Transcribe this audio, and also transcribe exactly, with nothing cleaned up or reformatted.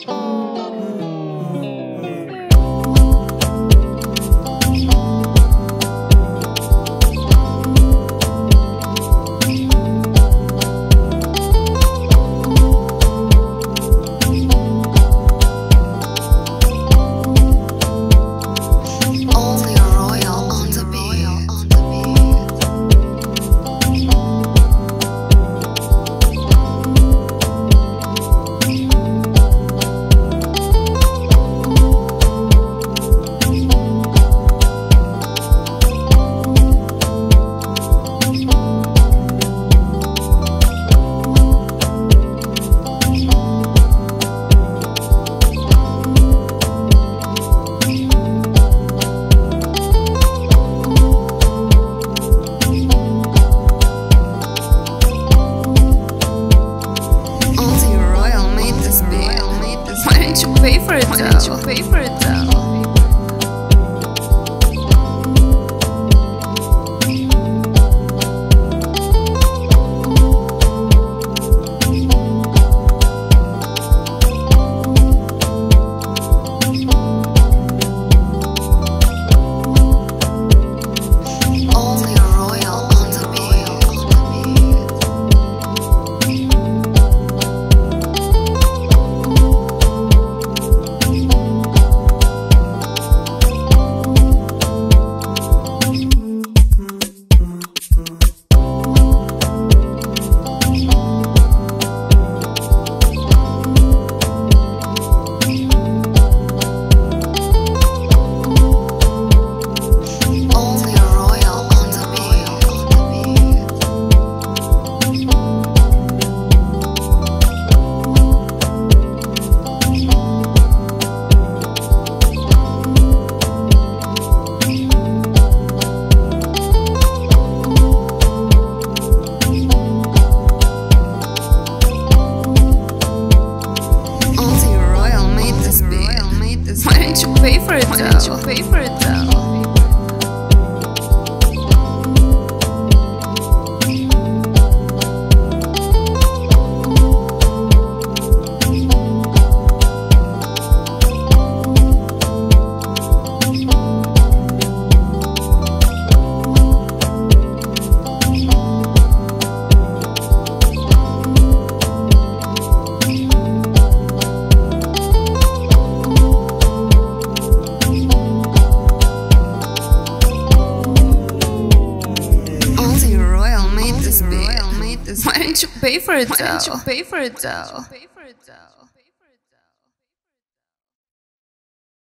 Pay for it, why don't you pay for it though? Why don't you pay for it, why don't you pay for it though? Why don't you pay for it though? Why don't you pay for it though?